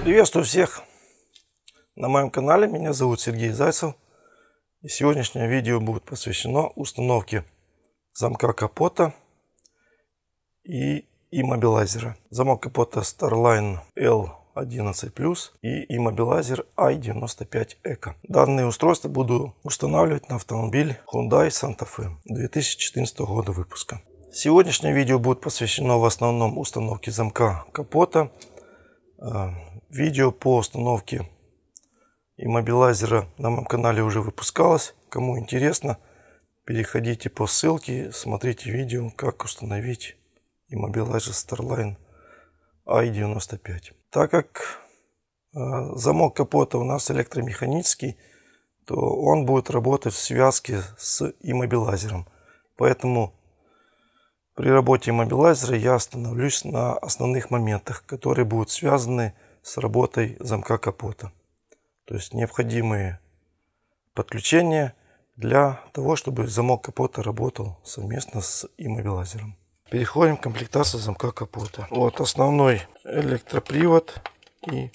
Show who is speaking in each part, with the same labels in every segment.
Speaker 1: Приветствую всех на моем канале. Меня зовут Сергей Зайцев. И сегодняшнее видео будет посвящено установке замка капота и иммобилайзера. Замок капота Starline L11+ и иммобилайзер i95 Eco. Данные устройства буду устанавливать на автомобиль Hyundai Santa Fe 2014 года выпуска. Сегодняшнее видео будет посвящено в основном установке замка капота. Видео по установке иммобилайзера на моем канале уже выпускалось. Кому интересно, переходите по ссылке, смотрите видео, как установить иммобилайзер Starline i95. Так как замок капота у нас электромеханический, то он будет работать в связке с иммобилайзером. Поэтому при работе иммобилайзера я остановлюсь на основных моментах, которые будут связаны с работой замка капота. То есть необходимые подключения для того, чтобы замок капота работал совместно с иммобилайзером. Переходим к комплектации замка капота. Вот основной электропривод и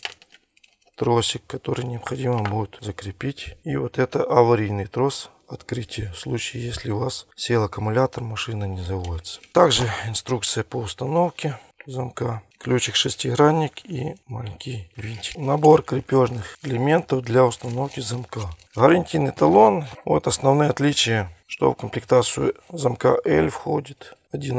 Speaker 1: тросик, который необходимо будет закрепить. И вот это аварийный трос открытия, в случае, если у вас сел аккумулятор, машина не заводится. Также инструкция по установке замка, ключик шестигранник и маленький винтик. Набор крепежных элементов для установки замка. Гарантийный талон. Вот основные отличия, что в комплектацию замка L входит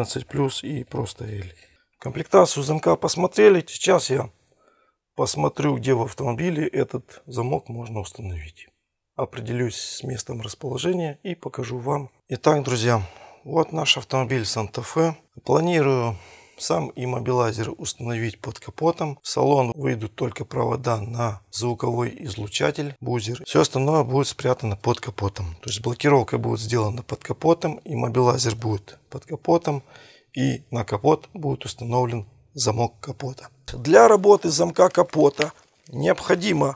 Speaker 1: 11+ и просто L. Комплектацию замка посмотрели. Сейчас я посмотрю, где в автомобиле этот замок можно установить. Определюсь с местом расположения и покажу вам. Итак, друзья, вот наш автомобиль Santa Fe. Планирую сам иммобилайзер установить под капотом. В салон выйдут только провода на звуковой излучатель, бузер. Все остальное будет спрятано под капотом. То есть блокировка будет сделана под капотом, иммобилайзер будет под капотом и на капот будет установлен замок капота. Для работы замка капота необходимо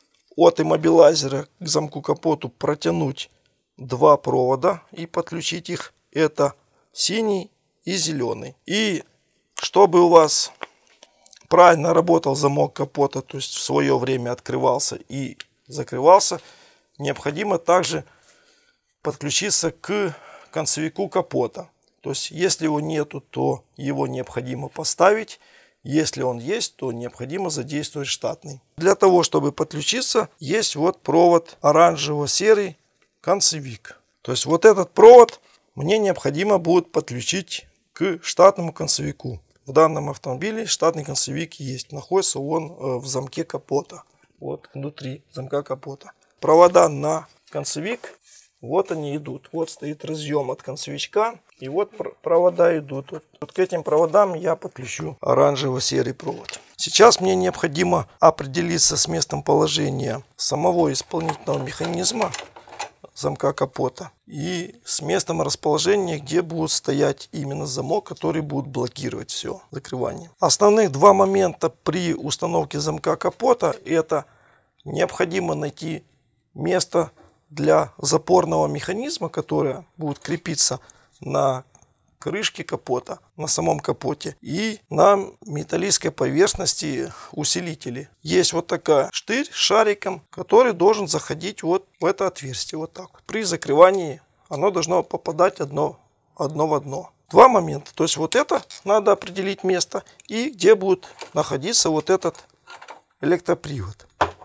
Speaker 1: от иммобилайзера к замку капоту протянуть два провода и подключить их. Это синий и зеленый. И чтобы у вас правильно работал замок капота, то есть в свое время открывался и закрывался, необходимо также подключиться к концевику капота. То есть если его нету, то его необходимо поставить. Если он есть, то необходимо задействовать штатный. Для того, чтобы подключиться, есть вот провод оранжево-серый концевик. То есть вот этот провод мне необходимо будет подключить к штатному концевику. В данном автомобиле штатный концевик есть. Находится он в замке капота. Вот внутри замка капота. Провода на концевик. Вот они идут. Вот стоит разъем от концевичка. И вот провода идут. Вот к этим проводам я подключу оранжево-серый провод. Сейчас мне необходимо определиться с местом положения самого исполнительного механизма замка капота и с местом расположения, где будет стоять именно замок, который будет блокировать все закрывание. Основных два момента при установке замка капота: это необходимо найти место для запорного механизма, которое будет крепиться на крышке капота, на самом капоте и на металлической поверхности усилителей. Есть вот такая штырь с шариком, который должен заходить вот в это отверстие. Вот так. При закрывании оно должно попадать одно в одно. Два момента. То есть вот это надо определить место и где будет находиться вот этот электропривод.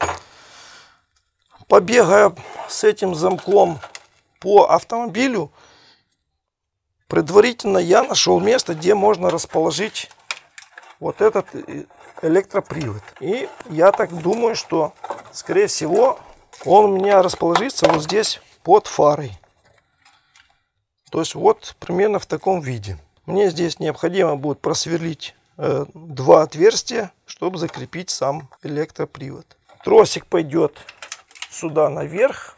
Speaker 1: Побегая с этим замком по автомобилю, предварительно я нашел место, где можно расположить вот этот электропривод. И я так думаю, что, скорее всего, он у меня расположится вот здесь под фарой. То есть вот примерно в таком виде. Мне здесь необходимо будет просверлить два отверстия, чтобы закрепить сам электропривод. Тросик пойдет сюда наверх.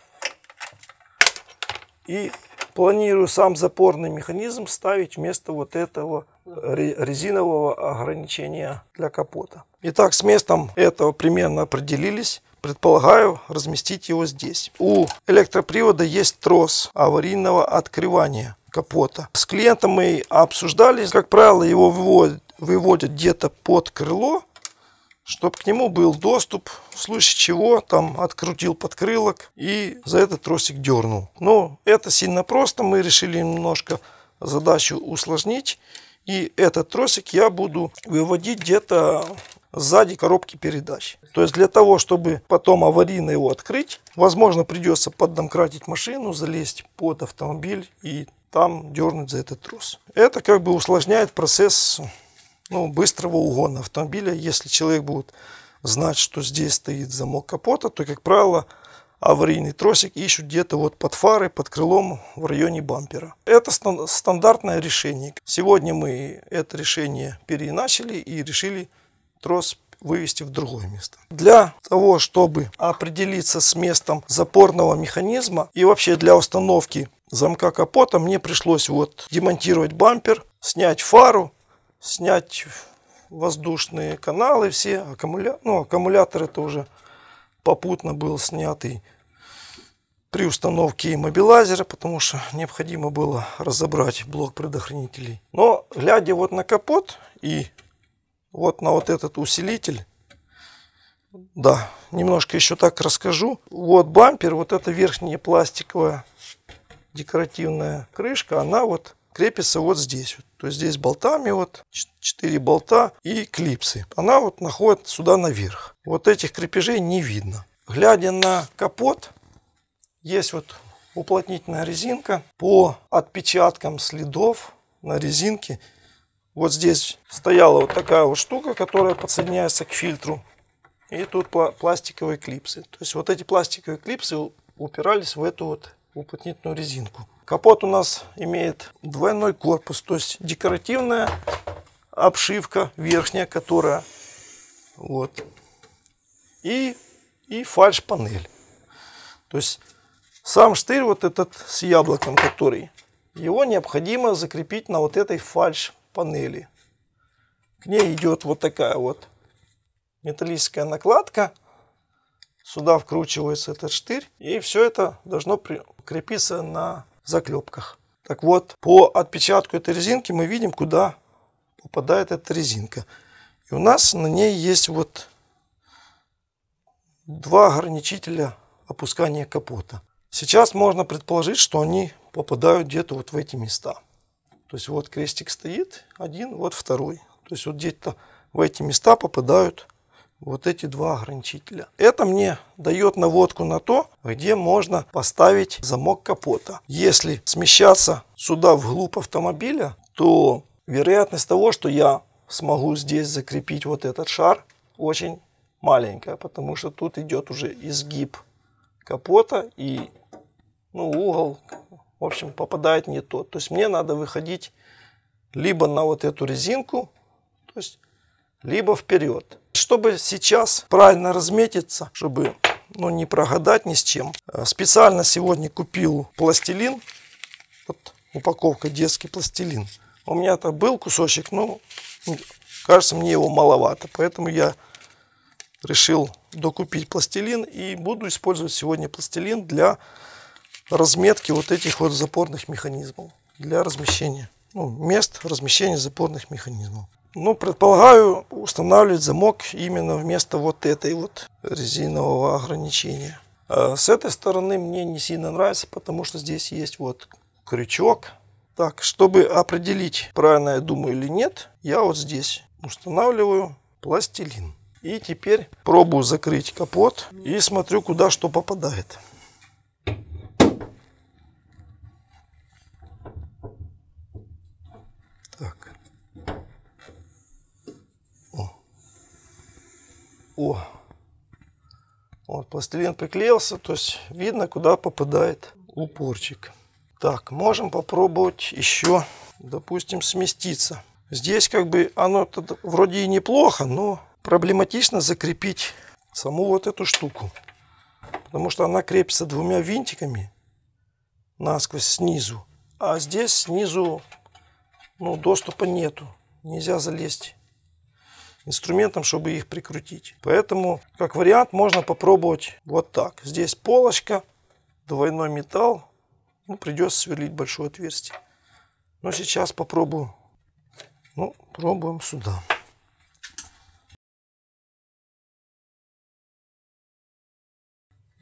Speaker 1: И планирую сам запорный механизм ставить вместо вот этого резинового ограничения для капота. Итак, с местом этого примерно определились. Предполагаю разместить его здесь. У электропривода есть трос аварийного открывания капота. С клиентом мы обсуждали, как правило, его выводят где-то под крыло, чтобы к нему был доступ, в случае чего там открутил подкрылок и за этот тросик дернул. Но это сильно просто, мы решили немножко задачу усложнить. И этот тросик я буду выводить где-то сзади коробки передач. То есть для того, чтобы потом аварийно его открыть, возможно, придется поддомкратить машину, залезть под автомобиль и там дернуть за этот трос. Это как бы усложняет процесс быстрого угона автомобиля. Если человек будет знать, что здесь стоит замок капота, то, как правило, аварийный тросик ищут где-то вот под фарой, под крылом, в районе бампера. Это стандартное решение. Сегодня мы это решение переиначили и решили трос вывести в другое место. Для того, чтобы определиться с местом запорного механизма и вообще для установки замка капота, мне пришлось вот демонтировать бампер, снять фару, снять воздушные каналы все, аккумулятор это уже попутно был снятый при установке иммобилайзера, потому что необходимо было разобрать блок предохранителей. Но глядя вот на капот и вот на вот этот усилитель, да, немножко еще так расскажу. Вот бампер, вот эта верхняя пластиковая декоративная крышка, она вот крепится вот здесь. То есть здесь болтами вот 4 болта и клипсы. Она вот находит сюда наверх. Вот этих крепежей не видно. Глядя на капот, есть вот уплотнительная резинка. По отпечаткам следов на резинке вот здесь стояла вот такая вот штука, которая подсоединяется к фильтру. И тут пластиковые клипсы. То есть вот эти пластиковые клипсы упирались в эту вот уплотнительную резинку. Капот у нас имеет двойной корпус, то есть декоративная обшивка верхняя, которая вот, и фальш-панель. То есть сам штырь вот этот с яблоком, который, его необходимо закрепить на вот этой фальш-панели. К ней идет вот такая вот металлическая накладка. Сюда вкручивается этот штырь, и все это должно крепиться на заклепках. Так вот, по отпечатку этой резинки мы видим, куда попадает эта резинка. И у нас на ней есть вот два ограничителя опускания капота. Сейчас можно предположить, что они попадают где-то вот в эти места. То есть вот крестик стоит, один, вот второй. То есть вот где-то в эти места попадают вот эти два ограничителя. Это мне дает наводку на то, где можно поставить замок капота. Если смещаться сюда вглубь автомобиля, то вероятность того, что я смогу здесь закрепить вот этот шар, очень маленькая, потому что тут идет уже изгиб капота и угол, в общем, попадает не тот. То есть мне надо выходить либо на вот эту резинку, то есть либо вперед. Чтобы сейчас правильно разметиться, чтобы не прогадать ни с чем, специально сегодня купил пластилин. Вот упаковка детский пластилин. У меня-то был кусочек, но кажется, мне его маловато. Поэтому я решил докупить пластилин и буду использовать сегодня пластилин для разметки вот этих вот запорных механизмов. Для размещения, мест размещения запорных механизмов. Предполагаю устанавливать замок именно вместо вот этой вот резинового ограничения. С этой стороны мне не сильно нравится, потому что здесь есть вот крючок. Так, чтобы определить, правильно я думаю или нет, я вот здесь устанавливаю пластилин. И теперь пробую закрыть капот и смотрю, куда что попадает. Так. Вот пластилин приклеился, то есть видно, куда попадает упорчик. Так, можем попробовать еще, допустим, сместиться. Здесь как бы оно вроде и неплохо, но проблематично закрепить саму вот эту штуку. Потому что она крепится двумя винтиками насквозь снизу. А здесь снизу доступа нету. Нельзя залезть инструментом, чтобы их прикрутить. Поэтому, как вариант, можно попробовать вот так. Здесь полочка, двойной металл. Придется сверлить большое отверстие. Но сейчас попробую. Пробуем сюда.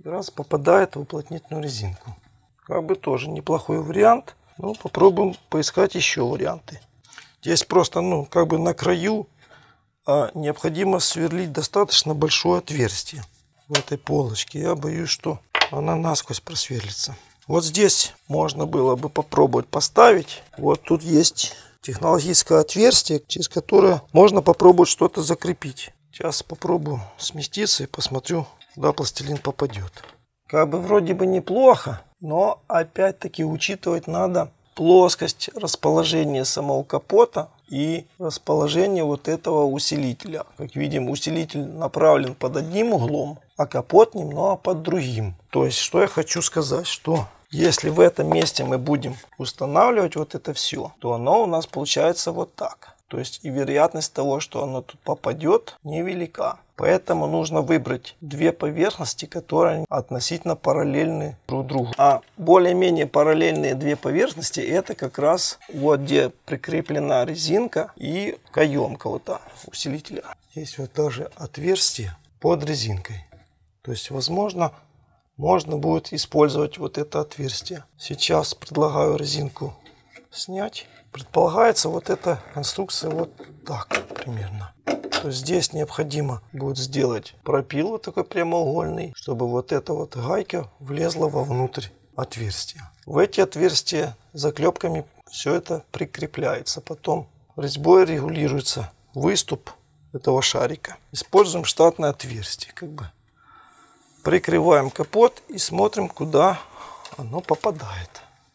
Speaker 1: раз попадает в уплотнительную резинку. Как бы тоже неплохой вариант. Ну, попробуем поискать еще варианты. Здесь просто, ну, как бы на краю необходимо сверлить достаточно большое отверстие в этой полочке. Я боюсь, что она насквозь просверлится. Вот здесь можно было бы попробовать поставить. Вот тут есть технологическое отверстие, через которое можно попробовать что-то закрепить. Сейчас попробую сместиться и посмотрю, куда пластилин попадет. Как бы вроде бы неплохо, но опять-таки учитывать надо плоскость расположения самого капота и расположение вот этого усилителя. Как видим, усилитель направлен под одним углом, а капот немного под другим. То есть, что я хочу сказать, что если в этом месте мы будем устанавливать вот это все, то оно у нас получается вот так. То есть и вероятность того, что оно тут попадет, невелика. Поэтому нужно выбрать две поверхности, которые относительно параллельны друг другу. А более-менее параллельные две поверхности — это как раз вот где прикреплена резинка и каемка вот та усилителя. Есть вот даже отверстие под резинкой. То есть, возможно, можно будет использовать вот это отверстие. Сейчас предлагаю резинку снять. Предполагается вот эта конструкция вот так примерно. То есть здесь необходимо будет сделать пропил вот такой прямоугольный, чтобы вот эта вот гайка влезла вовнутрь отверстия. В эти отверстия заклепками все это прикрепляется. Потом резьбой регулируется выступ этого шарика. Используем штатное отверстие. Как бы прикрываем капот и смотрим, куда оно попадает.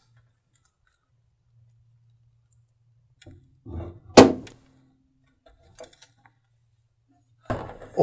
Speaker 1: О!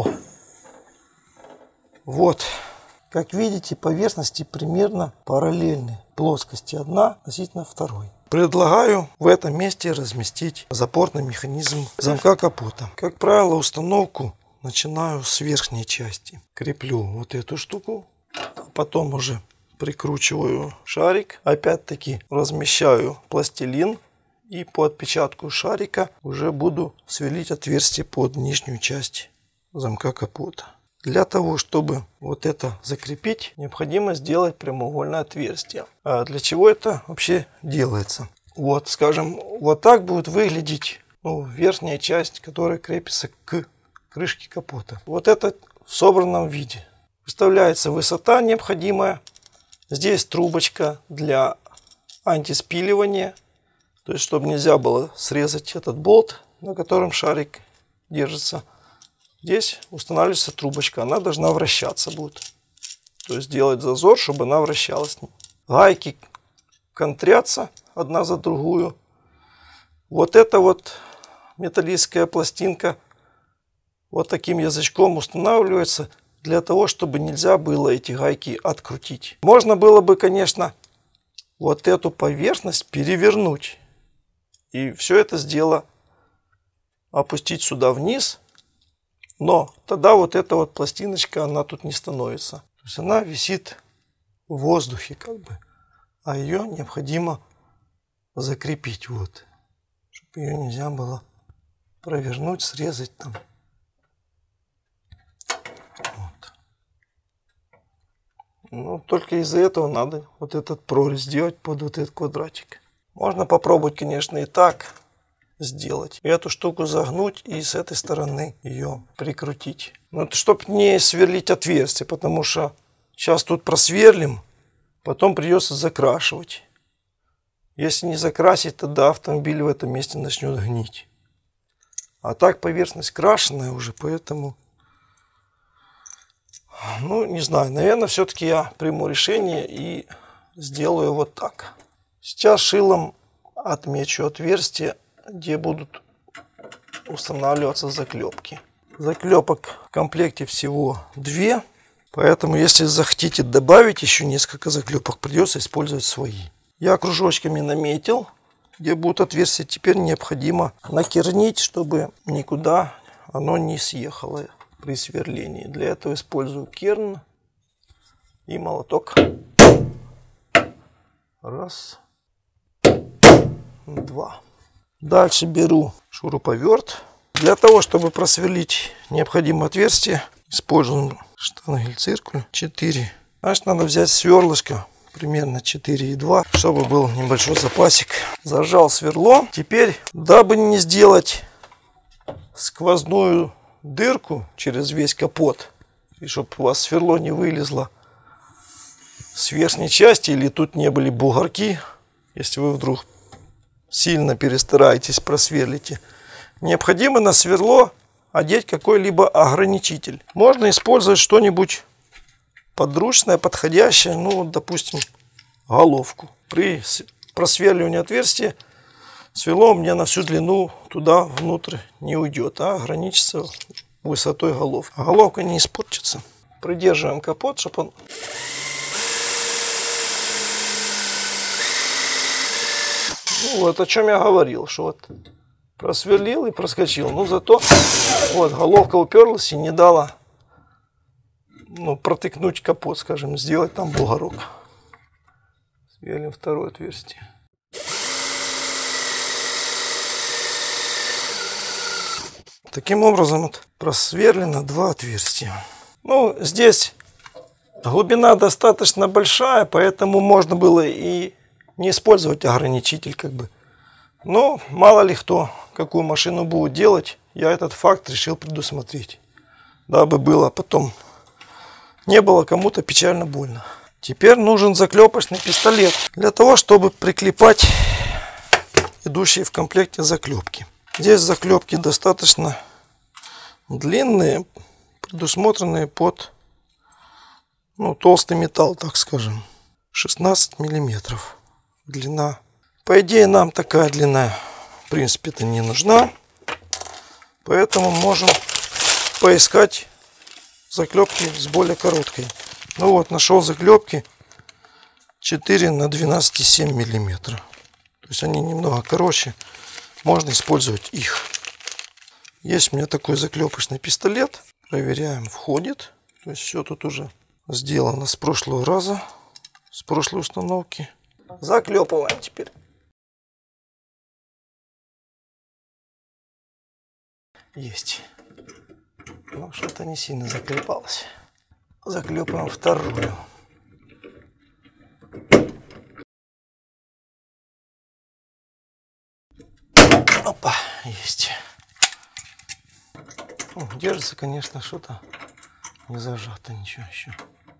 Speaker 1: Вот, как видите, поверхности примерно параллельны. Плоскости одна относительно второй. Предлагаю в этом месте разместить запорный механизм замка капота. Как правило, установку начинаю с верхней части. Креплю вот эту штуку, а потом уже прикручиваю шарик. Опять-таки размещаю пластилин. И по отпечатку шарика уже буду сверлить отверстие под нижнюю часть замка капота. Для того, чтобы вот это закрепить, необходимо сделать прямоугольное отверстие. А для чего это вообще делается? Вот, скажем, вот так будет выглядеть верхняя часть, которая крепится к крышке капота. Вот это в собранном виде. Выставляется высота необходимая. Здесь трубочка для антиспиливания. То есть, чтобы нельзя было срезать этот болт, на котором шарик держится. Здесь устанавливается трубочка. Она должна вращаться будет. То есть, делать зазор, чтобы она вращалась. Гайки контрятся одна за другую. Вот эта вот металлическая пластинка вот таким язычком устанавливается для того, чтобы нельзя было эти гайки открутить. Можно было бы, конечно, вот эту поверхность перевернуть. И все это дело опустить сюда вниз. Но тогда вот эта вот пластиночка, она тут не становится. То есть она висит в воздухе как бы. А ее необходимо закрепить вот. Чтобы ее нельзя было провернуть, срезать там. Вот. Ну, только из-за этого надо вот этот прорезь сделать под вот этот квадратик. Можно попробовать, конечно, и так сделать. Эту штуку загнуть и с этой стороны ее прикрутить. Но это чтобы не сверлить отверстие, потому что сейчас тут просверлим, потом придется закрашивать. Если не закрасить, тогда автомобиль в этом месте начнет гнить. А так поверхность крашеная уже, поэтому... Ну, не знаю, наверное, все-таки я приму решение и сделаю вот так. Сейчас шилом отмечу отверстие, где будут устанавливаться заклепки. Заклепок в комплекте всего 2. Поэтому, если захотите добавить еще несколько заклепок, придется использовать свои. Я кружочками наметил, где будут отверстия. Теперь необходимо накернить, чтобы никуда оно не съехало при сверлении. Для этого использую керн и молоток. Раз. 2. Дальше беру шуруповерт. Для того, чтобы просверлить необходимое отверстие, используем штангель-циркуль 4 Значит, надо взять сверлышко примерно 4,2, чтобы был небольшой запасик. Зажал сверло. Теперь, дабы не сделать сквозную дырку через весь капот, и чтобы у вас сверло не вылезло с верхней части, или тут не были бугорки, если вы вдруг сильно перестараетесь, просверлите, необходимо на сверло одеть какой-либо ограничитель. Можно использовать что-нибудь подручное, подходящее, ну, допустим, головку. При просверливании отверстия сверло у меня на всю длину туда внутрь не уйдет, а ограничится высотой головки. А головка не испортится. Придерживаем капот, чтобы он... Ну, вот о чем я говорил, что вот просверлил и проскочил. Но зато вот головка уперлась и не дала, ну, протыкнуть капот, скажем, сделать там бугорок. Сверлим второе отверстие. Таким образом вот просверлено 2 отверстия. Ну, здесь глубина достаточно большая, поэтому можно было и не использовать ограничитель, как бы. Но мало ли кто какую машину будет делать, я этот факт решил предусмотреть, дабы было потом не было кому-то печально больно. Теперь нужен заклепочный пистолет для того, чтобы приклепать идущие в комплекте заклепки. Здесь заклепки достаточно длинные, предусмотренные под, ну, толстый металл, так скажем, 16 миллиметров длина. По идее, нам такая длина в принципе-то не нужна, поэтому можем поискать заклепки с более короткой. Ну вот, нашел заклепки 4 на 12,7 миллиметра. То есть они немного короче, можно использовать их. Есть у меня такой заклепочный пистолет. Проверяем, входит. То есть все тут уже сделано с прошлого раза, с прошлой установки. Заклепываем теперь. Есть. Ну, что-то не сильно заклепалось. Заклепываем вторую. Опа, есть. Ну, держится, конечно, что-то не зажато, ничего еще.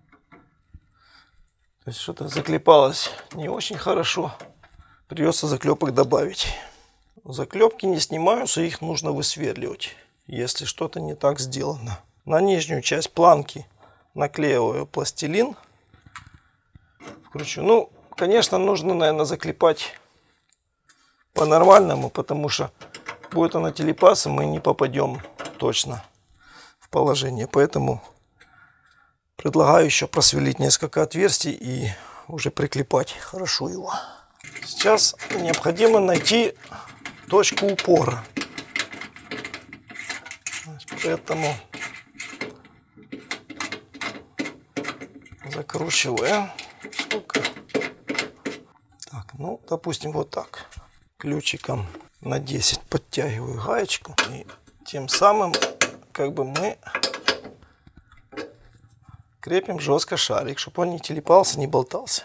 Speaker 1: То есть что-то заклепалось не очень хорошо. Придется заклепок добавить. Заклепки не снимаются, их нужно высверливать, если что-то не так сделано. На нижнюю часть планки наклеиваю пластилин. Вкручу. Ну, конечно, нужно, наверное, заклепать по-нормальному, потому что будет она телепаться, мы не попадем точно в положение. Поэтому предлагаю еще просверлить несколько отверстий и уже приклепать хорошо его. Сейчас необходимо найти точку упора. Поэтому закручиваю. Так, ну, допустим, вот так. Ключиком на 10 подтягиваю гаечку. И тем самым, как бы, мы крепим жестко шарик, чтобы он не телепался, не болтался.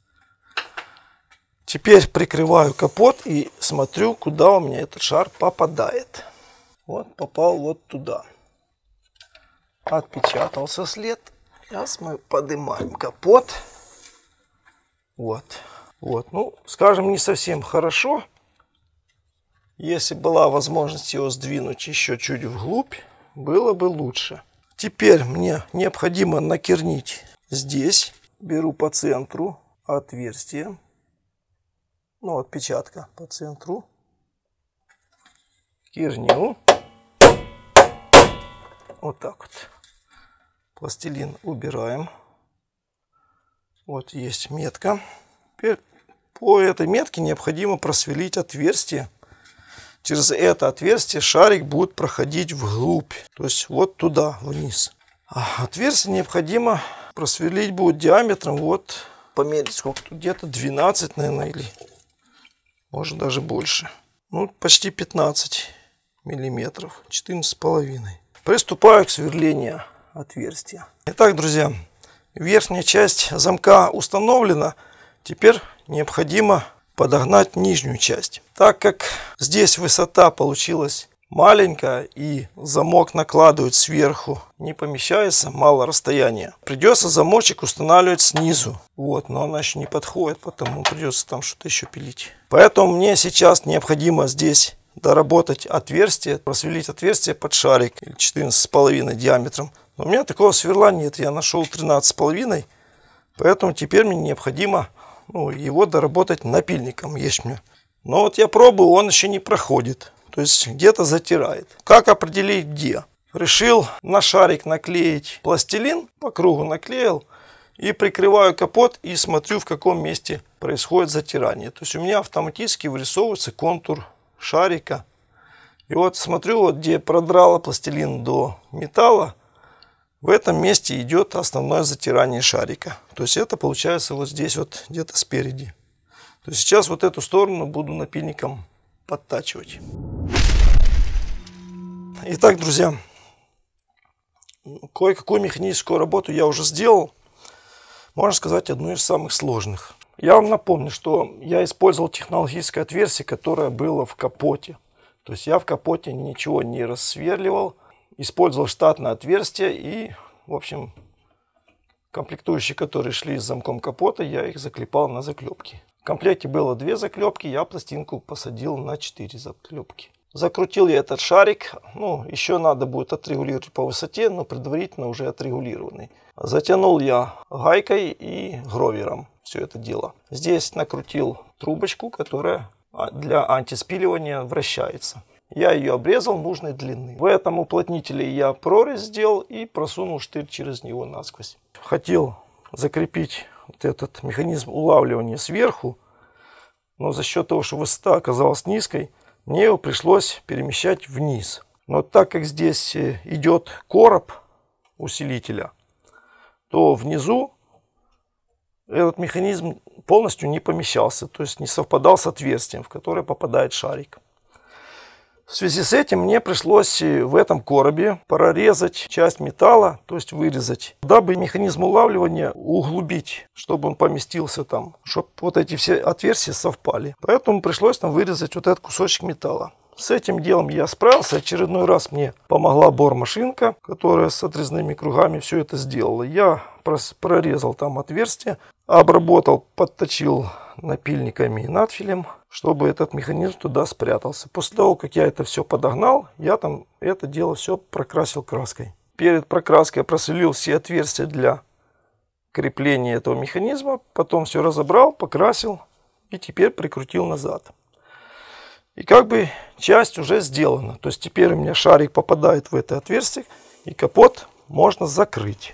Speaker 1: Теперь прикрываю капот и смотрю, куда у меня этот шар попадает. Вот попал вот туда. Отпечатался след. Сейчас мы поднимаем капот. Вот. Вот. Ну, скажем, не совсем хорошо. Если была возможность его сдвинуть еще чуть вглубь, было бы лучше. Теперь мне необходимо накернить здесь. Беру по центру отверстие. Ну, отпечатка по центру. Керню. Вот так вот. Пластилин убираем. Вот есть метка. Теперь по этой метке необходимо просверлить отверстие. Через это отверстие шарик будет проходить вглубь. То есть вот туда, вниз. А отверстие необходимо просверлить будет диаметром, вот, померить сколько тут, где-то 12, наверное, или может даже больше. Ну, почти 15 миллиметров, 14,5. Приступаю к сверлению отверстия. Итак, друзья, Верхняя часть замка установлена. Теперь необходимо подогнать нижнюю часть. Так как здесь высота получилась маленькая и замок накладывать сверху не помещается, мало расстояния, придется замочек устанавливать снизу. Вот, но она еще не подходит, потому придется там что-то еще пилить. Поэтому мне сейчас необходимо здесь доработать отверстие, просверлить отверстие под шарик 14,5 диаметром. Но у меня такого сверла нет, я нашел 13,5, поэтому теперь мне необходимо его доработать напильником. Есть мне. Но вот я пробую, он еще не проходит, то есть где-то затирает. Как определить где? Решил на шарик наклеить пластилин, по кругу наклеил и прикрываю капот и смотрю, в каком месте происходит затирание. То есть у меня автоматически вырисовывается контур шарика. И вот смотрю, вот где продрало пластилин до металла, в этом месте идет основное затирание шарика. То есть это получается вот здесь вот где-то спереди. То есть сейчас вот эту сторону буду напильником подтачивать. Итак, друзья, кое-какую механическую работу я уже сделал. Можно сказать, одну из самых сложных. Я вам напомню, что я использовал технологическое отверстие, которое было в капоте. То есть я в капоте ничего не рассверливал. Использовал штатное отверстие и, в общем, комплектующие, которые шли с замком капота, я их заклепал на заклепки. В комплекте было 2 заклепки, я пластинку посадил на 4 заклепки. Закрутил я этот шарик, еще надо будет отрегулировать по высоте, но предварительно уже отрегулированный. Затянул я гайкой и гровером все это дело. Здесь накрутил трубочку, которая для антиспиливания вращается. Я ее обрезал нужной длины. В этом уплотнителе я прорезь сделал и просунул штырь через него насквозь. Хотел закрепить вот этот механизм улавливания сверху, но за счет того, что высота оказалась низкой, мне его пришлось перемещать вниз. Но так как здесь идет короб усилителя, то внизу этот механизм полностью не помещался, то есть не совпадал с отверстием, в которое попадает шарик. В связи с этим мне пришлось в этом коробе прорезать часть металла, то есть вырезать, дабы механизм улавливания углубить, чтобы он поместился там, чтобы вот эти все отверстия совпали. Поэтому пришлось там вырезать вот этот кусочек металла. С этим делом я справился. Очередной раз мне помогла бормашинка, которая с отрезными кругами все это сделала. Я прорезал там отверстие, обработал, подточил напильниками и надфилем, чтобы этот механизм туда спрятался. После того, как я это все подогнал, я там это дело все прокрасил краской. Перед прокраской просверлил все отверстия для крепления этого механизма, потом все разобрал, покрасил и теперь прикрутил назад. И как бы часть уже сделана. То есть теперь у меня шарик попадает в это отверстие и капот можно закрыть.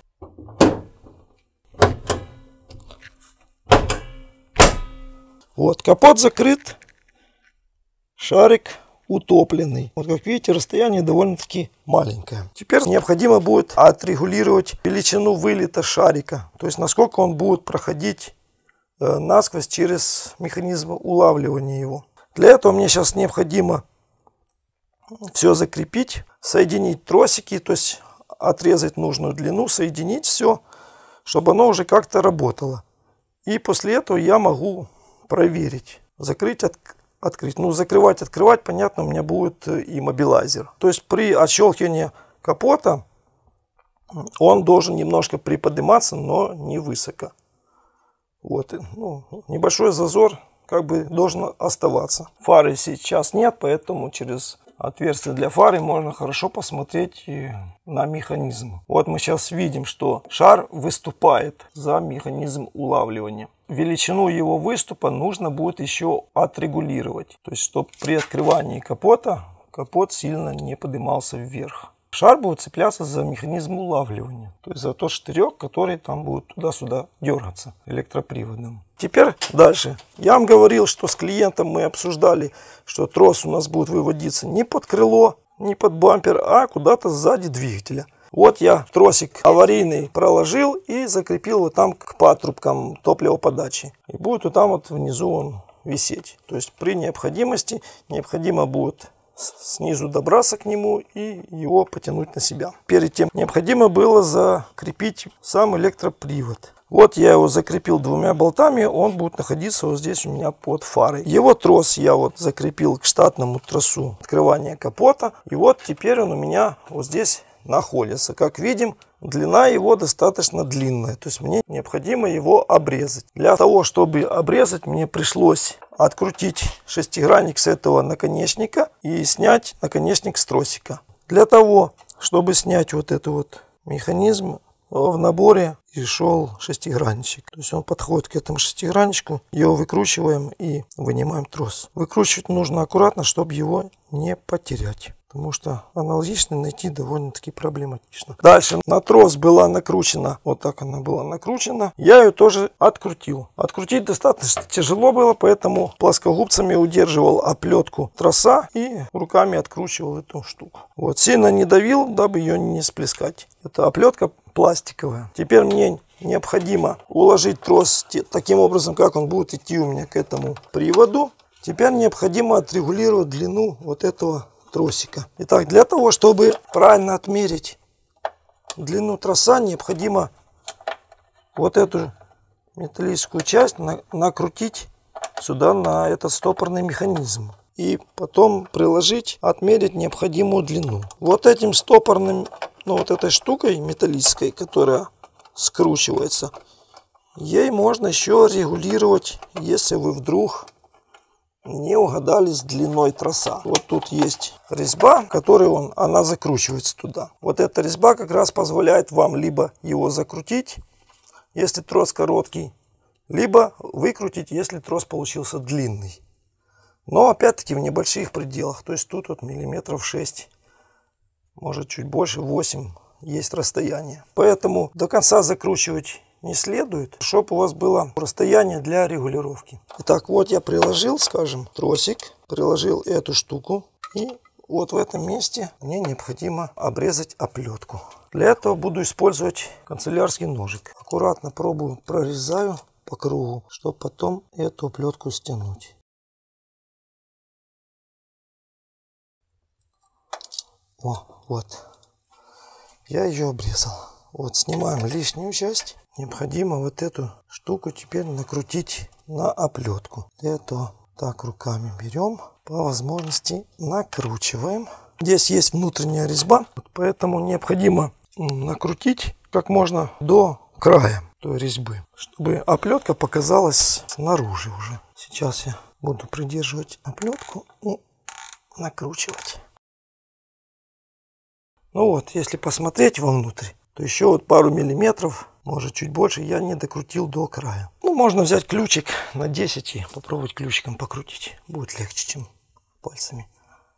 Speaker 1: Вот, капот закрыт, шарик утопленный. Вот как видите, расстояние довольно-таки маленькое. Теперь необходимо будет отрегулировать величину вылета шарика. То есть насколько он будет проходить насквозь через механизм улавливания его. Для этого мне сейчас необходимо все закрепить, соединить тросики, то есть отрезать нужную длину, соединить все, чтобы оно уже как-то работало. И после этого я могу проверить, закрыть, открыть. Закрывать, открывать, понятно, у меня будет и мобилайзер. То есть при отщелкивании капота он должен немножко приподниматься, но не высоко. Вот, небольшой зазор как бы должен оставаться. Фары сейчас нет, поэтому через отверстие для фары можно хорошо посмотреть на механизм. Вот мы сейчас видим, что шар выступает за механизм улавливания. Величину его выступа нужно будет еще отрегулировать. То есть, чтобы при открывании капота капот сильно не поднимался вверх. Шар будет цепляться за механизм улавливания. То есть за тот штырек, который там будет туда-сюда дергаться электроприводом. Теперь дальше. Я вам говорил, что с клиентом мы обсуждали, что трос у нас будет выводиться не под крыло, не под бампер, а куда-то сзади двигателя. Вот я тросик аварийный проложил и закрепил вот там к патрубкам топливоподачи. И будет вот там вот внизу он висеть. То есть при необходимости необходимо будет снизу добраться к нему и его потянуть на себя. Перед тем необходимо было закрепить сам электропривод. Вот я его закрепил двумя болтами, он будет находиться вот здесь у меня под фарой. Его трос я вот закрепил к штатному тросу открывания капота. И вот теперь он у меня вот здесь находится. Как видим, длина его достаточно длинная. То есть мне необходимо его обрезать. Для того, чтобы обрезать, мне пришлось открутить шестигранник с этого наконечника и снять наконечник с тросика. Для того, чтобы снять вот этот вот механизм, в наборе и шел шестигранничек. То есть он подходит к этому шестигранничку, его выкручиваем и вынимаем трос. Выкручивать нужно аккуратно, чтобы его не потерять, потому что аналогично найти довольно-таки проблематично. Дальше на трос была накручена, вот так она была накручена. Я ее тоже открутил. Открутить достаточно тяжело было, поэтому плоскогубцами удерживал оплетку троса и руками откручивал эту штуку. Вот, сильно не давил, дабы ее не сплескать. Это оплетка пластиковая. Теперь мне необходимо уложить трос таким образом, как он будет идти у меня к этому приводу. Теперь необходимо отрегулировать длину вот этого тросика. Итак, для того, чтобы правильно отмерить длину троса, необходимо вот эту металлическую часть накрутить сюда на этот стопорный механизм. И потом приложить, отмерить необходимую длину. Вот этим стопорным, вот этой штукой металлической, которая скручивается, ей можно еще регулировать, если вы вдруг не угадали с длиной троса. Вот тут есть резьба, которой она закручивается туда. Вот эта резьба как раз позволяет вам либо его закрутить, если трос короткий, либо выкрутить, если трос получился длинный. Но опять-таки в небольших пределах. То есть тут вот миллиметров 6, может чуть больше, 8 есть расстояние. Поэтому до конца закручивать не следует, чтобы у вас было расстояние для регулировки. Итак, вот я приложил, скажем, тросик, приложил эту штуку. И вот в этом месте мне необходимо обрезать оплетку. Для этого буду использовать канцелярский ножик. Аккуратно пробую, прорезаю по кругу, чтобы потом эту оплетку стянуть. Вот. Я ее обрезал. Вот, снимаем лишнюю часть. Необходимо вот эту штуку теперь накрутить на оплетку. Для этого так руками берем, по возможности накручиваем. Здесь есть внутренняя резьба, поэтому необходимо накрутить как можно до края той резьбы, чтобы оплетка показалась снаружи уже. Сейчас я буду придерживать оплетку и накручивать. Ну вот, если посмотреть вовнутрь, то еще вот пару миллиметров, может чуть больше, я не докрутил до края. Ну, можно взять ключик на 10 и попробовать ключиком покрутить. Будет легче, чем пальцами.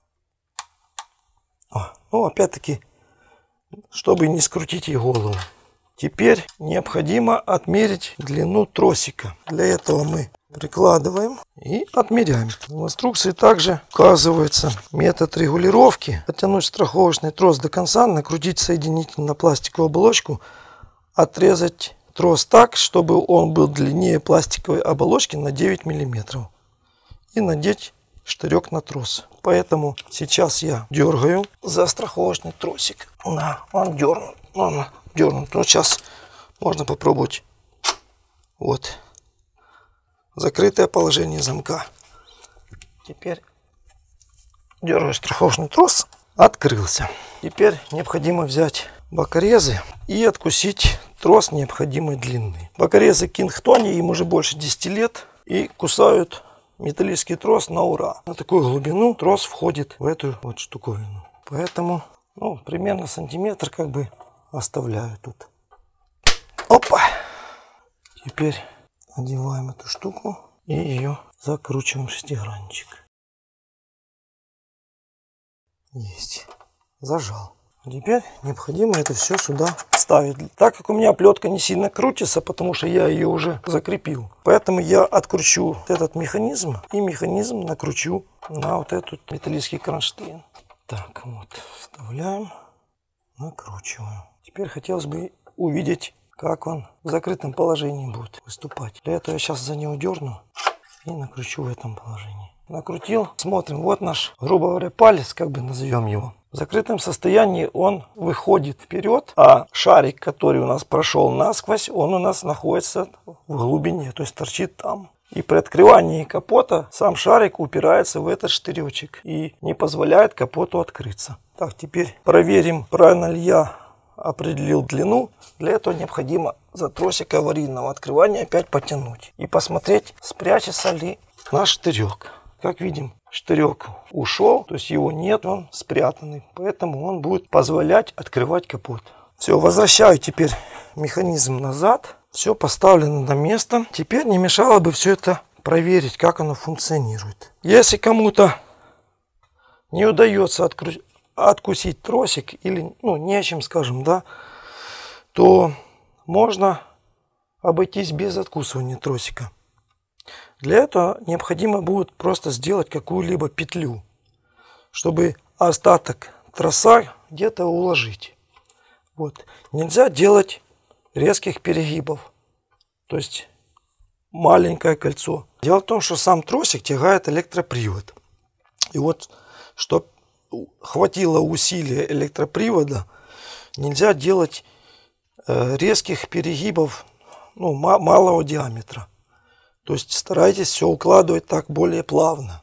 Speaker 1: Ну, опять-таки, чтобы не скрутить ей голову. Теперь необходимо отмерить длину тросика. Для этого мы прикладываем и отмеряем. В инструкции также указывается метод регулировки. Оттянуть страховочный трос до конца, накрутить соединитель на пластиковую оболочку, отрезать трос так, чтобы он был длиннее пластиковой оболочки на 9 мм. И надеть штырек на трос. Поэтому сейчас я дергаю за страховочный тросик. Он дернут. Ну, сейчас можно попробовать. Вот. Закрытое положение замка. Теперь дергаю страховочный трос. Открылся. Теперь необходимо взять бокорезы и откусить трос необходимой длины. Бокорезы Кингтони, им уже больше 10 лет. И кусают металлический трос на ура. На такую глубину трос входит в эту вот штуковину. Поэтому, примерно сантиметр как бы оставляю тут. Опа! Теперь одеваем эту штуку и ее закручиваем в шестигранничек. Есть. Зажал. Теперь необходимо это все сюда вставить. Так как у меня оплетка не сильно крутится, потому что я ее уже закрепил. Поэтому я откручу этот механизм и механизм накручу на вот этот металлический кронштейн. Так, вот, вставляем, накручиваем. Теперь хотелось бы увидеть, как он в закрытом положении будет выступать. Для этого я сейчас за него дерну И накручу в этом положении. Накрутил. Смотрим, вот наш, грубо говоря, палец, как бы назовем его. В закрытом состоянии он выходит вперед, а шарик, который у нас прошел насквозь, он у нас находится в глубине, то есть торчит там. И при открывании капота сам шарик упирается в этот штыречек и не позволяет капоту открыться. Так, теперь проверим, правильно ли я определил длину. Для этого необходимо за тросик аварийного открывания опять потянуть и посмотреть, спрячется ли наш штырек. Как видим, штырек ушел, то есть его нет, он спрятанный, поэтому он будет позволять открывать капот. Все, возвращаю теперь механизм назад. Все поставлено на место. Теперь не мешало бы все это проверить, как оно функционирует. Если кому-то не удается откусить тросик или не о чем, скажем, да, то можно обойтись без откусывания тросика. Для этого необходимо будет просто сделать какую-либо петлю, чтобы остаток троса где-то уложить. Вот. Нельзя делать резких перегибов, то есть маленькое кольцо. Дело в том, что сам тросик тягает электропривод. И вот, чтобы хватило усилия электропривода, нельзя делать резких перегибов малого диаметра. То есть старайтесь все укладывать так более плавно.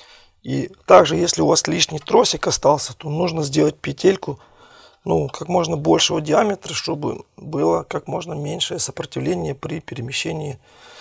Speaker 1: И также, если у вас лишний тросик остался, то нужно сделать петельку как можно большего диаметра, чтобы было как можно меньшее сопротивление при перемещении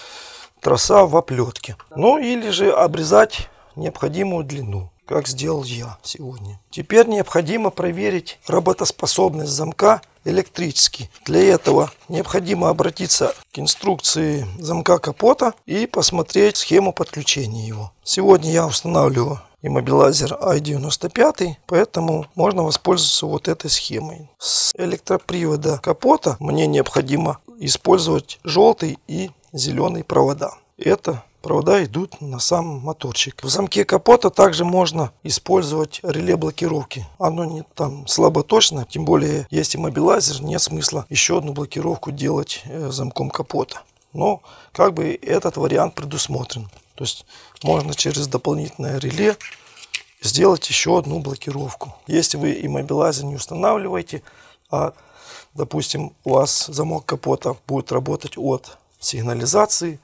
Speaker 1: троса в оплетке. Или же обрезать необходимую длину, как сделал я сегодня. Теперь необходимо проверить работоспособность замка электрически. Для этого необходимо обратиться к инструкции замка капота и посмотреть схему подключения его. Сегодня я устанавливаю иммобилайзер i95, поэтому можно воспользоваться вот этой схемой. С электропривода капота мне необходимо использовать желтый и зеленый провода. Это провода идут на сам моторчик. В замке капота также можно использовать реле блокировки. Оно не там слабо точно, тем более есть иммобилайзер, нет смысла еще одну блокировку делать замком капота. Но этот вариант предусмотрен. То есть можно через дополнительное реле сделать еще одну блокировку. Если вы иммобилайзер не устанавливаете, а допустим у вас замок капота будет работать от сигнализации,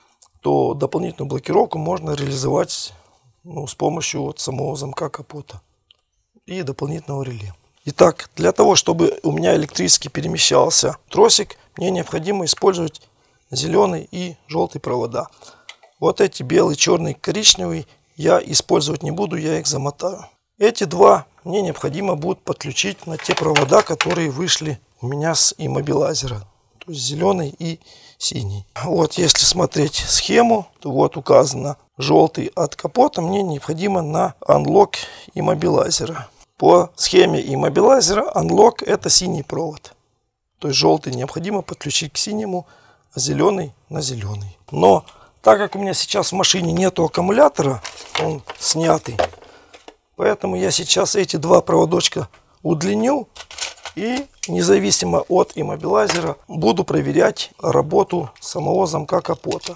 Speaker 1: то дополнительную блокировку можно реализовать с помощью самого замка капота и дополнительного реле. Итак, для того, чтобы у меня электрически перемещался тросик, мне необходимо использовать зеленый и желтый провода. Вот эти белый, черный, коричневый я использовать не буду, я их замотаю. Эти два мне необходимо будет подключить на те провода, которые вышли у меня с иммобилайзера. То есть зеленый и синий. Вот если смотреть схему, то вот указано желтый от капота, мне необходимо на unlock иммобилайзера. По схеме иммобилайзера unlock это синий провод. То есть желтый необходимо подключить к синему, а зеленый на зеленый. Но так как у меня сейчас в машине нету аккумулятора, он снятый, поэтому я сейчас эти два проводочка удлиню и независимо от иммобилайзера буду проверять работу самого замка капота.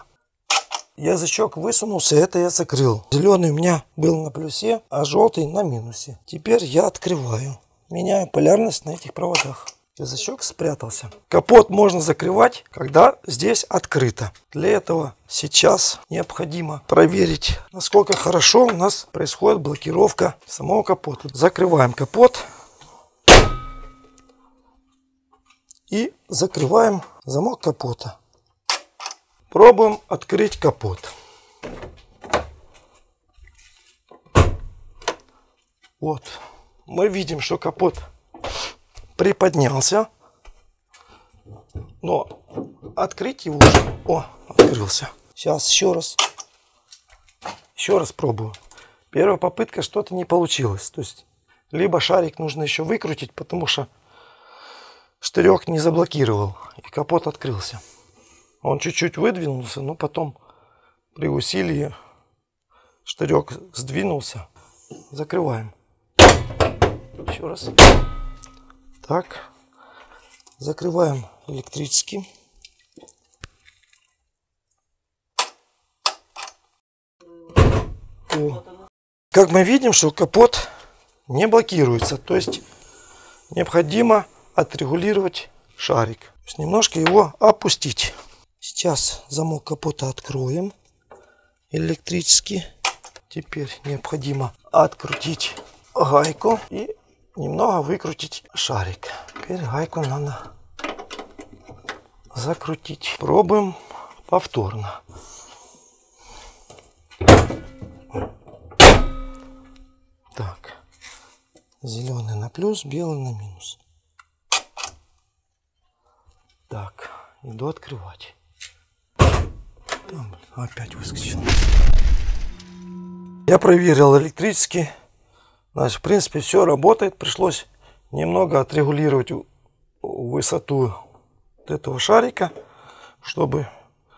Speaker 1: Язычок высунулся, это я закрыл. Зеленый у меня был на плюсе, а желтый на минусе. Теперь я открываю, меняю полярность на этих проводах. Язычок спрятался. Капот можно закрывать, когда здесь открыто. Для этого сейчас необходимо проверить, насколько хорошо у нас происходит блокировка самого капота. Закрываем капот и закрываем замок капота. Пробуем открыть капот. Вот. Мы видим, что капот приподнялся, но открыть его уже открылся. Сейчас еще раз пробую. Первая попытка, что-то не получилось. То есть либо шарик нужно еще выкрутить, потому что штырек не заблокировал и капот открылся. Он чуть-чуть выдвинулся, но потом при усилии штырек сдвинулся. Закрываем. Еще раз. Так, закрываем электрически. О. Как мы видим, что капот не блокируется. То есть необходимо отрегулировать шарик. То есть немножко его опустить. Сейчас замок капота откроем электрически. Теперь необходимо открутить гайку и немного выкрутить шарик. Теперь гайку надо закрутить. Пробуем повторно. Так, зеленый на плюс, белый на минус. Так, иду открывать. Опять выскочил. Я проверил электрически. Значит, в принципе, все работает. Пришлось немного отрегулировать высоту вот этого шарика, чтобы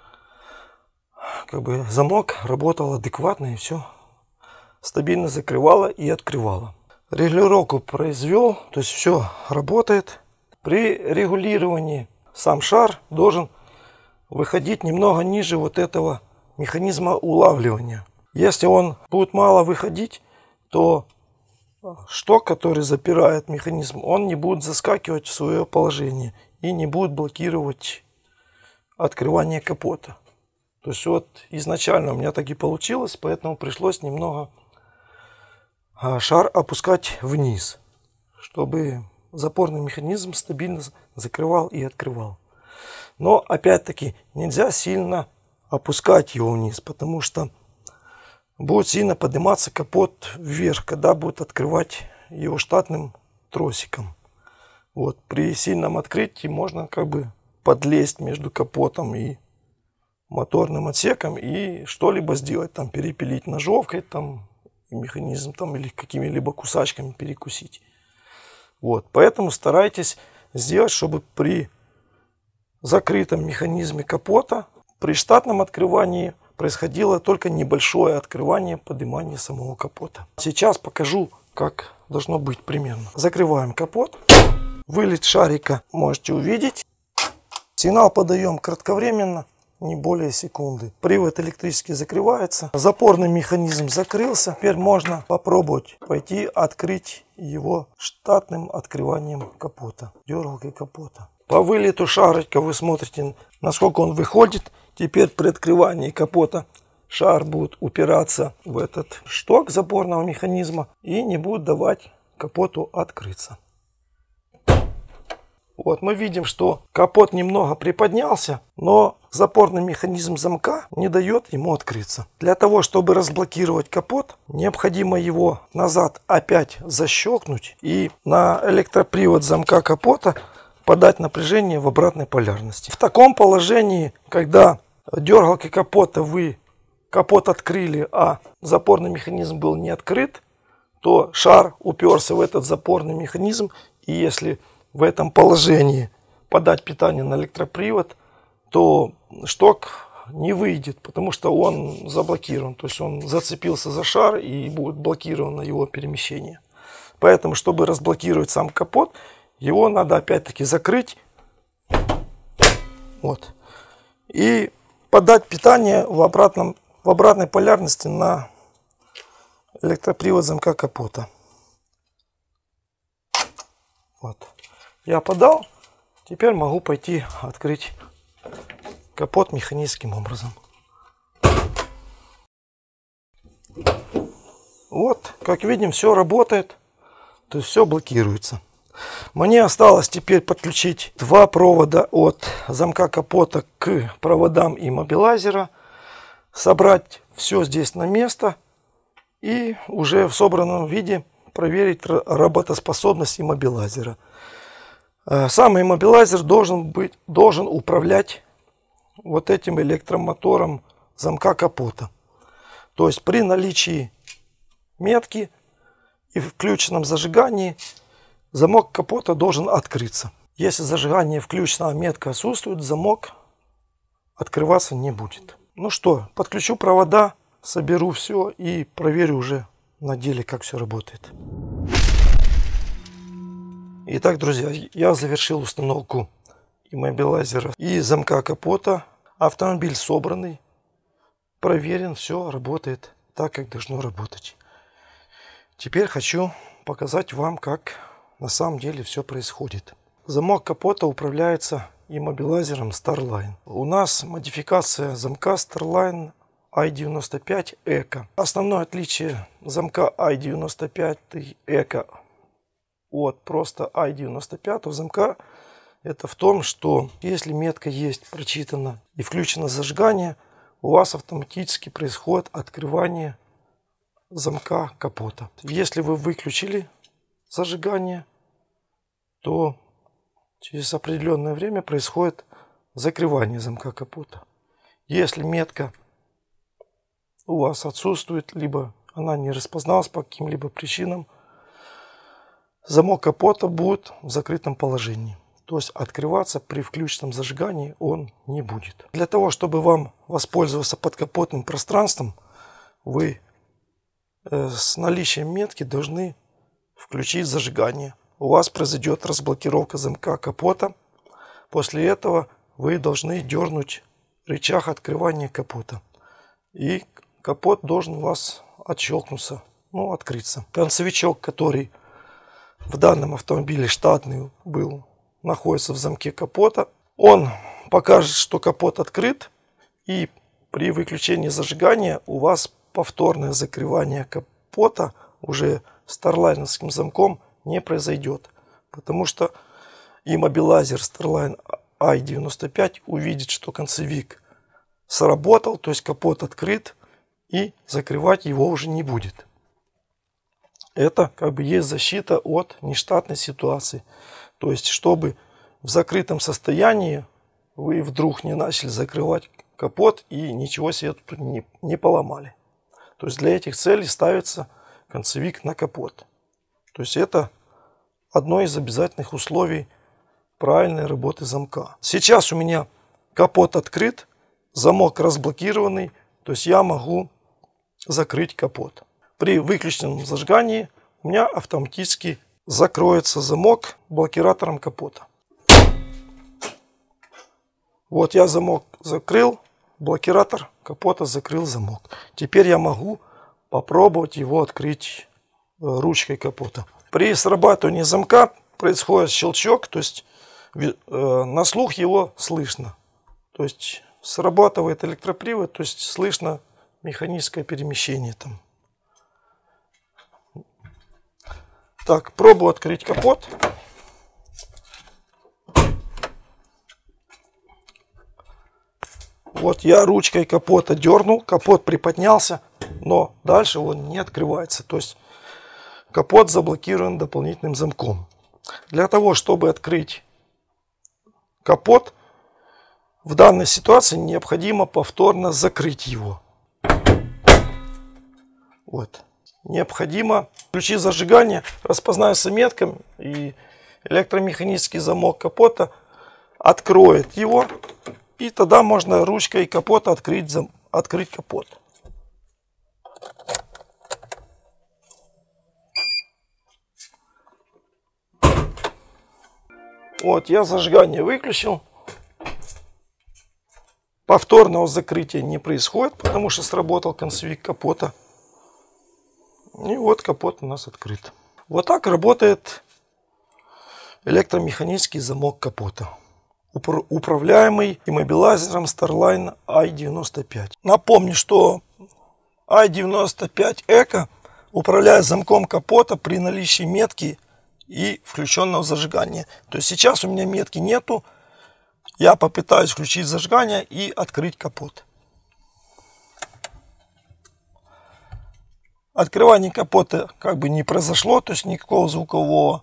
Speaker 1: замок работал адекватно и все стабильно закрывало и открывало. Регулировку произвел, то есть все работает. При регулировании сам шар должен выходить немного ниже вот этого механизма улавливания. Если он будет мало выходить, то шток, который запирает механизм, он не будет заскакивать в свое положение и не будет блокировать открывание капота. То есть вот изначально у меня так и получилось, поэтому пришлось немного шар опускать вниз, чтобы запорный механизм стабильно закрывал и открывал. Но опять-таки нельзя сильно опускать его вниз, потому что будет сильно подниматься капот вверх, когда будет открывать его штатным тросиком. Вот, при сильном открытии можно подлезть между капотом и моторным отсеком и что-либо сделать, там перепилить ножовкой, там механизм там или какими-либо кусачками перекусить. Вот, поэтому старайтесь сделать, чтобы при закрытом механизме капота при штатном открывании происходило только небольшое открывание, поднимание самого капота. Сейчас покажу, как должно быть примерно. Закрываем капот. Вылет шарика можете увидеть. Сигнал подаем кратковременно, не более секунды. Привод электрически закрывается. Запорный механизм закрылся. Теперь можно попробовать пойти открыть его штатным открыванием капота, дергалкой капота. По вылету шарика вы смотрите, насколько он выходит. Теперь при открывании капота шар будет упираться в этот шток запорного механизма и не будет давать капоту открыться. Вот мы видим, что капот немного приподнялся, но запорный механизм замка не дает ему открыться. Для того, чтобы разблокировать капот, необходимо его назад опять защелкнуть и на электропривод замка капота подать напряжение в обратной полярности. В таком положении, когда дергалкой капота вы капот открыли, а запорный механизм был не открыт, то шар уперся в этот запорный механизм, и если в этом положении подать питание на электропривод, то шток не выйдет, потому что он заблокирован. То есть он зацепился за шар и будет блокировано его перемещение. Поэтому, чтобы разблокировать сам капот, его надо опять-таки закрыть. Вот. И подать питание в обратной полярности на электропривод замка капота. Вот. Я подал. Теперь могу пойти открыть капот механическим образом. Вот, как видим, все работает. То есть все блокируется. Мне осталось теперь подключить два провода от замка капота к проводам иммобилайзера. Собрать все здесь на место. И уже в собранном виде проверить работоспособность иммобилайзера. Сам иммобилайзер должен управлять вот этим электромотором замка капота. То есть при наличии метки и включенном зажигании замок капота должен открыться. Если зажигание включено, а метка отсутствует, замок открываться не будет. Ну что, подключу провода, соберу все и проверю уже на деле, как все работает. Итак, друзья, я завершил установку иммобилайзера и замка капота. Автомобиль собранный, проверен, все работает так, как должно работать. Теперь хочу показать вам, как на самом деле все происходит. Замок капота управляется иммобилайзером Starline. У нас модификация замка Starline i95 Eco. Основное отличие замка i95 Eco от просто i95 замка это в том, что если метка есть прочитана и включено зажигание, у вас автоматически происходит открывание замка капота. Если вы выключили зажигание, то через определенное время происходит закрывание замка капота. Если метка у вас отсутствует, либо она не распозналась по каким-либо причинам, замок капота будет в закрытом положении. То есть открываться при включенном зажигании он не будет. Для того, чтобы вам воспользоваться подкапотным пространством, вы с наличием метки должны включить зажигание. У вас произойдет разблокировка замка капота. После этого вы должны дернуть рычаг открывания капота. И капот должен у вас отщелкнуться, открыться. Концевичок, который в данном автомобиле штатный был, находится в замке капота. Он покажет, что капот открыт. И при выключении зажигания у вас повторное закрывание капота уже старлайновским замком не произойдет. Потому что иммобилайзер Starline i95 увидит, что концевик сработал, то есть капот открыт, и закрывать его уже не будет. Это есть защита от нештатной ситуации. То есть, чтобы в закрытом состоянии вы вдруг не начали закрывать капот и ничего себе тут не поломали. То есть, для этих целей ставится концевик на капот. То есть, это одно из обязательных условий правильной работы замка. Сейчас у меня капот открыт, замок разблокированный, то есть я могу закрыть капот. При выключенном зажигании у меня автоматически закроется замок блокиратором капота. Вот я замок закрыл, блокиратор капота закрыл замок. Теперь я могу попробовать его открыть ручкой капота. При срабатывании замка происходит щелчок, то есть на слух его слышно. То есть срабатывает электропривод, то есть слышно механическое перемещение там. Так, пробую открыть капот. Вот я ручкой капота дернул, капот приподнялся, но дальше он не открывается. То есть капот заблокирован дополнительным замком. Для того, чтобы открыть капот, в данной ситуации необходимо повторно закрыть его. Вот. Необходимо включить зажигание, распознается метком, и электромеханический замок капота откроет его, и тогда можно ручкой капота открыть капот. Вот, я зажигание выключил. Повторного закрытия не происходит, потому что сработал концевик капота. И вот капот у нас открыт. Вот так работает электромеханический замок капота, управляемый иммобилайзером Starline i95. Напомню, что i95 Eco управляет замком капота при наличии метки и включенного зажигания. То есть сейчас у меня метки нету. Я попытаюсь включить зажигание и открыть капот. Открывание капота не произошло, то есть никакого звукового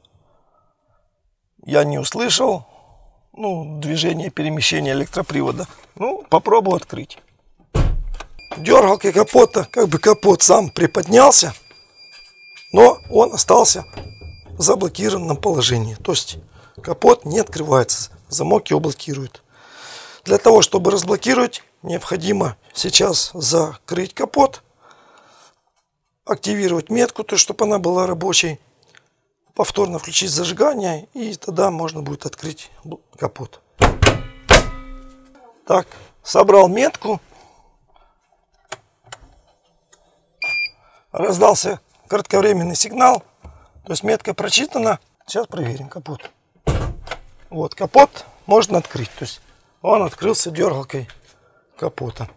Speaker 1: я не услышал. Движение, перемещение электропривода. Попробую открыть. Дергалкой капота, капот сам приподнялся, но он остался в заблокированном положении. То есть капот не открывается, замок его блокирует. Для того, чтобы разблокировать, необходимо сейчас закрыть капот, активировать метку, то есть чтобы она была рабочей, повторно включить зажигание, и тогда можно будет открыть капот. Так, собрал метку. раздался кратковременный сигнал. То есть метка прочитана. Сейчас проверим капот. Вот капот можно открыть. То есть он открылся дергалкой капота.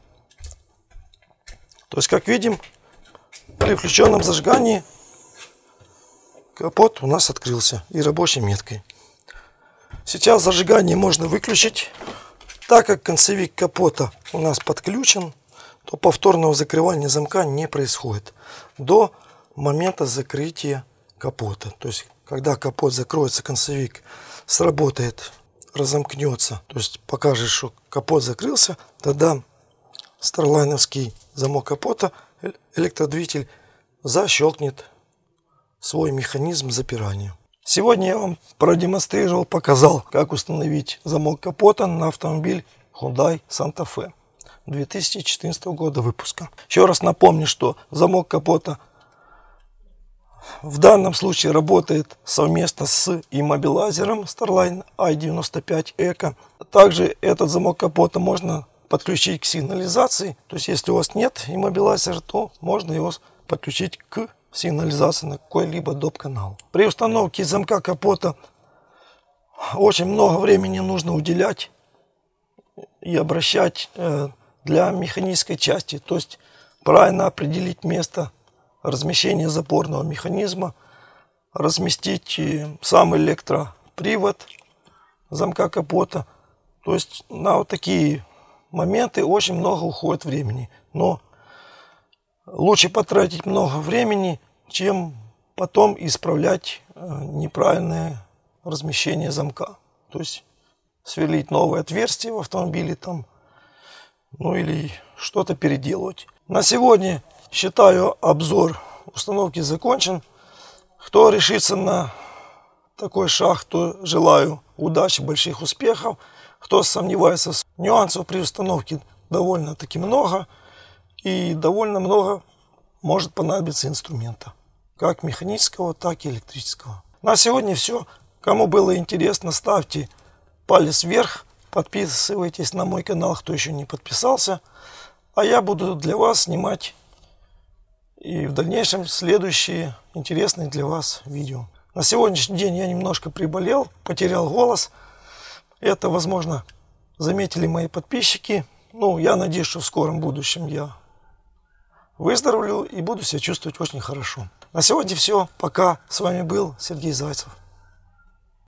Speaker 1: То есть, как видим, при включенном зажигании капот у нас открылся и рабочей меткой. Сейчас зажигание можно выключить. Так как концевик капота у нас подключен, то повторного закрывания замка не происходит до момента закрытия капота. То есть, когда капот закроется, концевик сработает, разомкнется, то есть покажет, что капот закрылся, тогда старлайновский замок капота, электродвигатель, защелкнет свой механизм запирания. Сегодня я вам продемонстрировал, показал, как установить замок капота на автомобиль Hyundai Santa Fe 2014 года выпуска. Еще раз напомню, что замок капота в данном случае работает совместно с иммобилайзером Starline i95 Eco. Также этот замок капота можно подключить к сигнализации. То есть, если у вас нет иммобилайзера, то можно его подключить к сигнализации на какой-либо доп-канал. При установке замка капота очень много времени нужно уделять и обращать для механической части. То есть, правильно определить место размещения запорного механизма, разместить сам электропривод замка капота. То есть на вот такие моменты очень много уходит времени. Но лучше потратить много времени, чем потом исправлять неправильное размещение замка. То есть сверлить новое отверстие в автомобиле там, ну или что-то переделывать. На сегодня считаю обзор установки закончен. Кто решится на такой шаг, то желаю удачи, больших успехов. Кто сомневается, нюансов при установке довольно-таки много. И довольно много может понадобиться инструмента. Как механического, так и электрического. На сегодня все. Кому было интересно, ставьте палец вверх. Подписывайтесь на мой канал, кто еще не подписался. А я буду для вас снимать и в дальнейшем следующие интересные для вас видео. На сегодняшний день я немножко приболел, потерял голос. Это, возможно, заметили мои подписчики. Ну, я надеюсь, что в скором будущем я выздоровлю и буду себя чувствовать очень хорошо. На сегодня все. Пока. С вами был Сергей Зайцев.